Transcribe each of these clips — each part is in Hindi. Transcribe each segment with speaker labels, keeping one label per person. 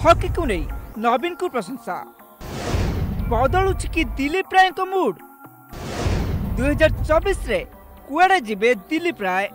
Speaker 1: हॉकी को नहीं नवीन को प्रशंसा बदलुछि कि दिलीप राय को मूड 2024 रे कुआडे जिबे दिलीप राय।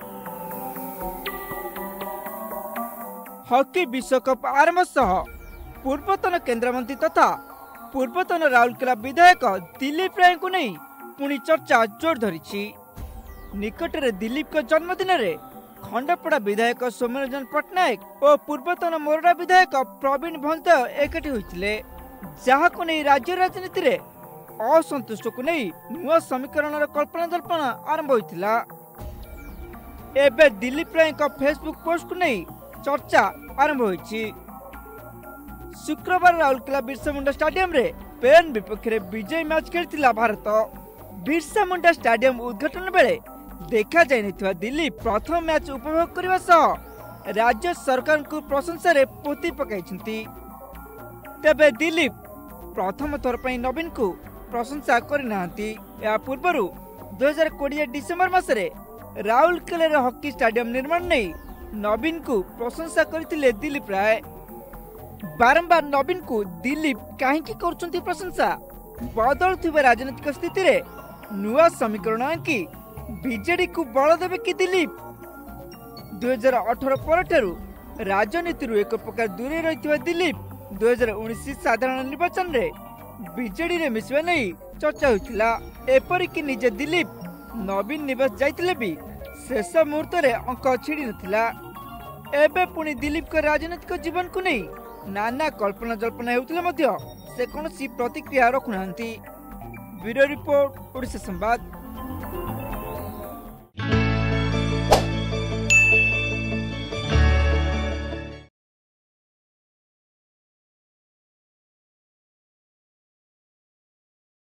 Speaker 1: हॉकी विश्वकप आरंभ सह पूर्वतन केंद्रमंत्री तथा पूर्वतन राउरकेला विधायक दिलीप राय को नहीं पुणी चर्चा जोर धरी। निकटरे दिलीप को जन्मदिन रे खंडपड़ा विधायक सौम्यरंजन पट्टनायक और पूर्वतन मोरडा विधायक प्रवीण भंजदेव एकाठी होइतिले, जहाको नहीं राज्य राजनीति रे असंतुष्ट को नहीं नुआ समीकरण कल्पना जल्पना आरंभ होइतिला। एबे दिलीप राय का फेसबुक पोस्ट को नहीं चर्चा आरंभ होइछि। शुक्रवार राउरकेला बिरसा मुंडा स्टेडियम रे पेन विपक्ष रे विजय मैच खेलिथिला भारत। बिरसा मुंडा स्टेडियम उद्घाटन बेले देखा जाइनिथिबा दिलीप प्रथम मैच उपभोग करबा सह राज्य सरकार को प्रशंसा रे पोती पकाइछंती। तेबे दिलीप प्रथम थर पई नवीन को प्रशंसा करिनांती। या पूर्वरु 2020 डिसेंबर मासरे राउरकेला रे हॉकी स्टेडियम निर्माण नै नवीन को प्रशंसा करथिले दिलीप राय। बारंबार नवीन को दिलीप काहे करछंती प्रशंसा? बदलुथिबा राजनीतिक स्थिति रे नुआ समीकरण आंकी बीजेडी को बल देवे कि दिलीप? 2018 परठारु राजनीति एक प्रकार दूरे रही दिलीप 2019 साधारण निर्वाचन रे बीजेडी रे मिसवा नहीं चर्चा होइतिला। एपरिक निजे दिलीप नवीन निवास जाइतिले भी शेष मुहूर्त रे अंक छिड़ी नथिला। एबे पुणी दिलीप को राजनीतिक जीवन को नहीं नाना कल्पना जल्पना हेउतिले मध्य से कोनोसी प्रतिक्रिया रखुनांती। ब्यूरो रिपोर्ट, ओडिशा संवाद।